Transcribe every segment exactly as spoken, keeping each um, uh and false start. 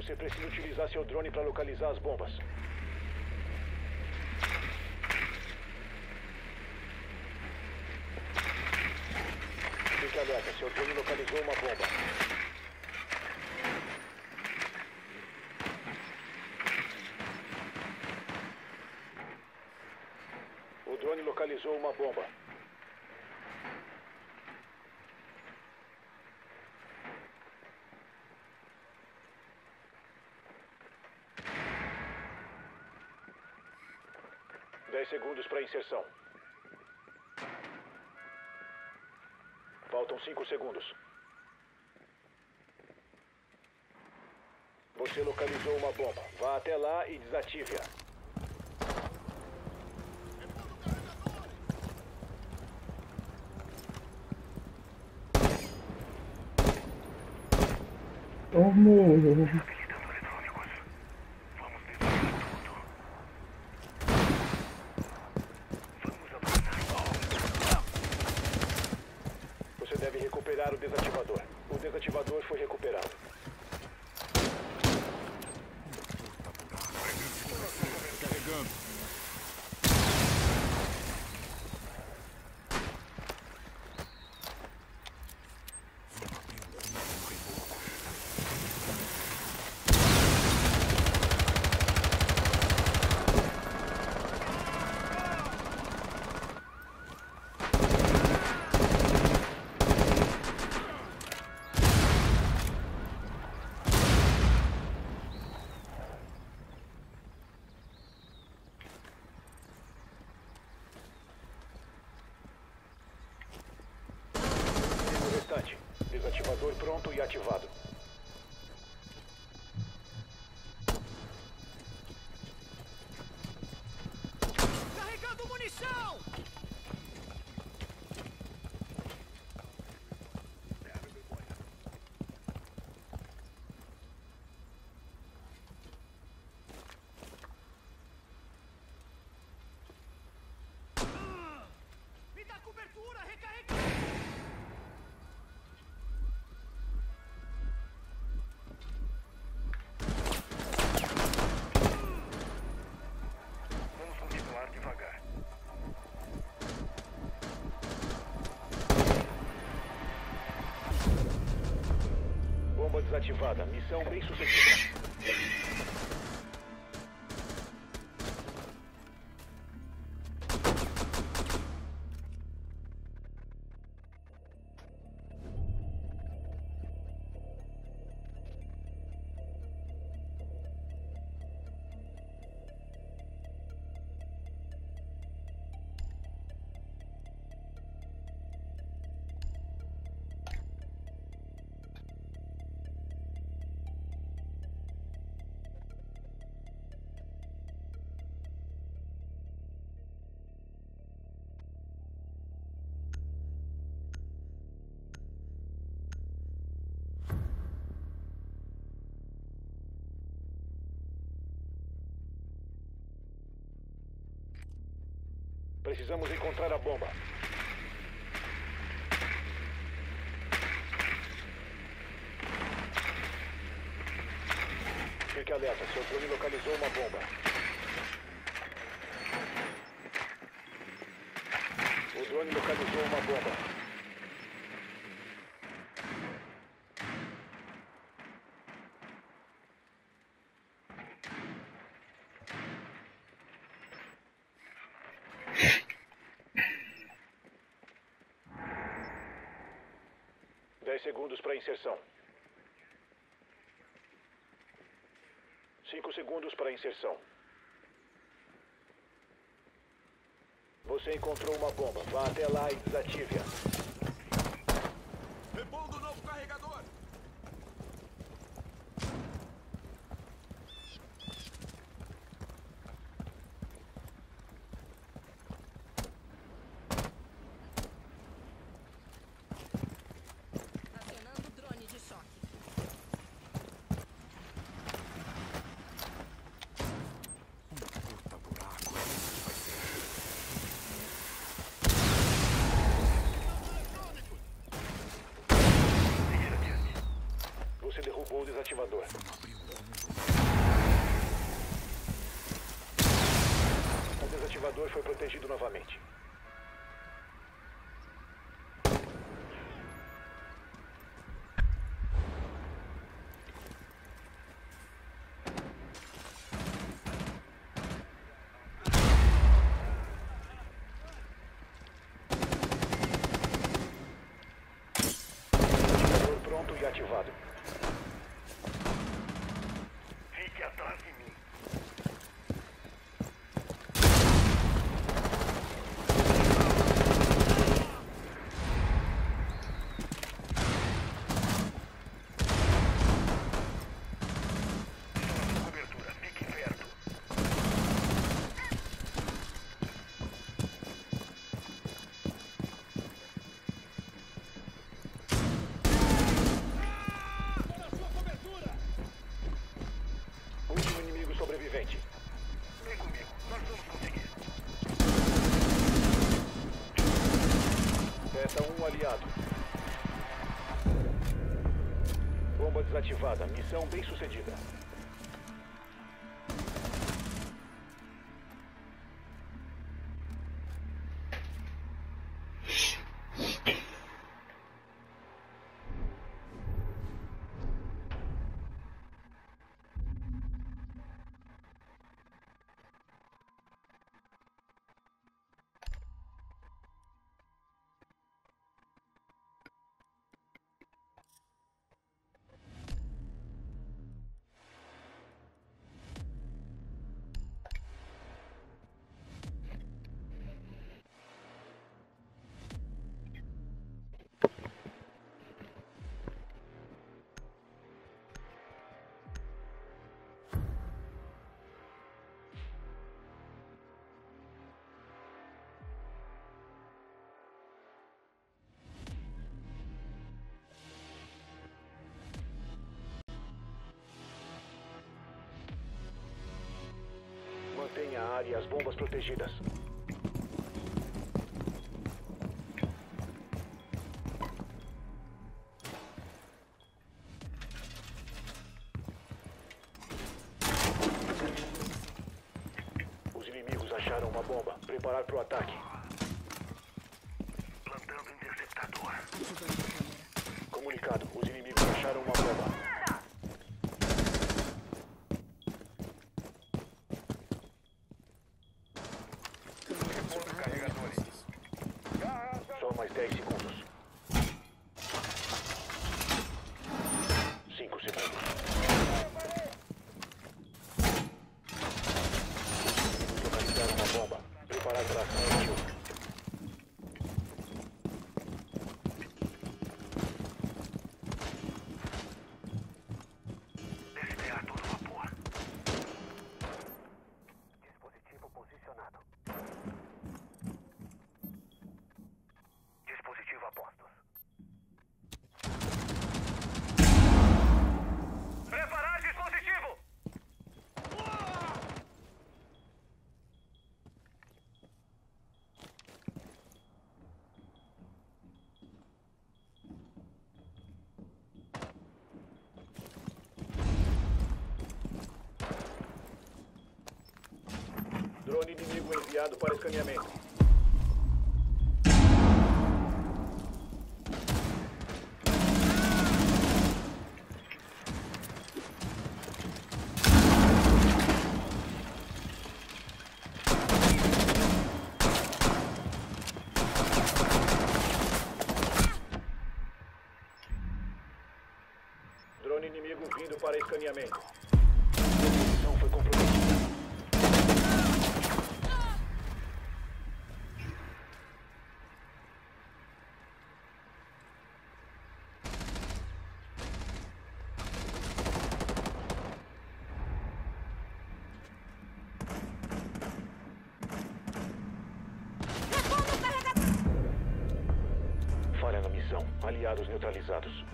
Você precisa utilizar seu drone para localizar as bombas. Fique alerta, seu drone localizou uma bomba. O drone localizou uma bomba. Dez segundos para inserção. Faltam cinco segundos. Você localizou uma bomba. Vá até lá e desative-a. Oh, meu. Você deve recuperar o desativador. O desativador foi recuperado. Carregando. Desativador pronto e ativado. Carregando munição! Me dá cobertura, recarregando! Devagar. Bomba desativada. Missão bem sucedida. Precisamos encontrar a bomba. Fique alerta, seu drone localizou uma bomba. O drone localizou uma bomba. Dez segundos para inserção. Cinco segundos para inserção. Você encontrou uma bomba. Vá até lá e desative-a. Repondo o novo carregador. Acionando drone de choque. Puta buraco, é isso que vai ser. Você derrubou o desativador. Vamos abrir um setor foi protegido novamente. Indicador pronto e ativado. Fique atrás de mim. Estou na sua cobertura. Fique perto. Último inimigo sobrevivente. Vem comigo. Nós vamos conseguir. Resta um aliado. Bomba desativada. Missão bem sucedida. Mantenha a área e as bombas protegidas. Os inimigos acharam uma bomba. Preparar para o ataque. Plantando interceptador. Ativando a câmera. Comunicado. Os inimigos acharam uma bomba. Câmera ativada. Carregadores. Só mais dez segundos. cinco segundos. Localizaram uma bomba. Preparar para ação hostil. Despejar todo vapor. Dispositivo posicionado. Dispositivo a postos. Preparar dispositivo! Drone inimigo enviado para escaneamento. Drone inimigo vindo para escaneamento. A missão foi comprometida. Falha na missão. Aliados neutralizados.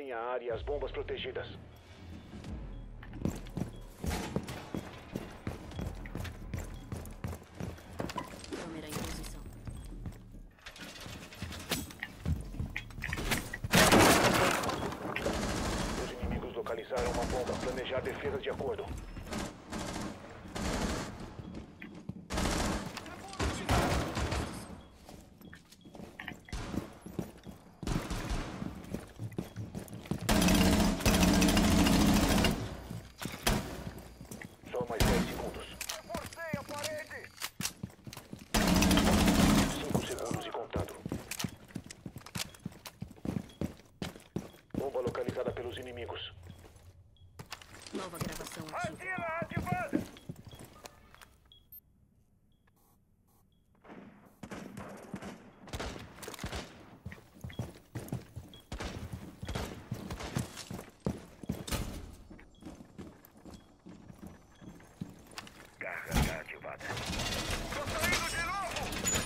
Mantenha a área e as bombas protegidas. Câmera em posição. Os inimigos localizaram uma bomba. Planejar defesas de acordo. Só mais dez segundos. Reforcei a parede! cinco segundos e contando. Bomba localizada pelos inimigos. Nova gravação ativa. Atira ativada! Carga ativada. Tô saindo de novo!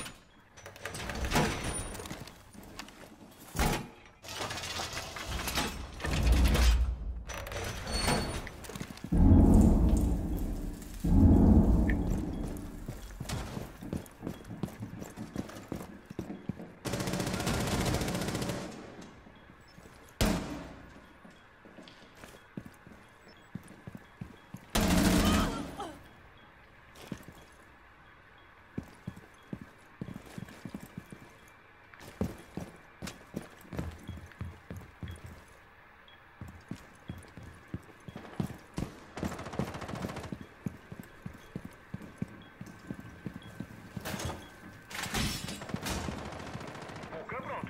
Vulcã pronto.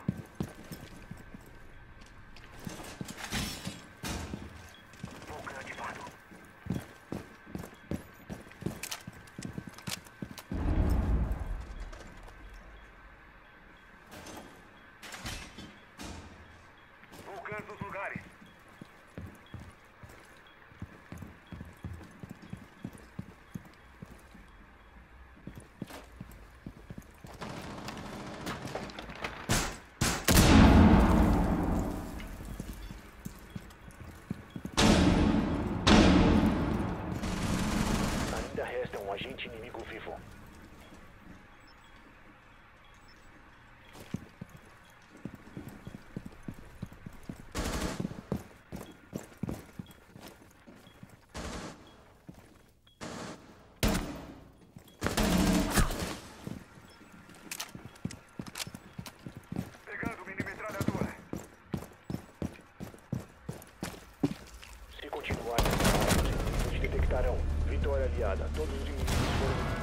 Vulcã ativado. Vulcãs nos lugares. Ainda resta um agente inimigo vivo. Pegando mini metralhadora. Se continuar, os inimigos detectarão. Vitória aliada. Todos os inimigos foram